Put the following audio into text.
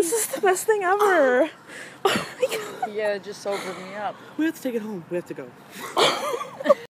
This is the best thing ever. Oh my god. Yeah, it just sobered me up. We have to take it home. We have to go.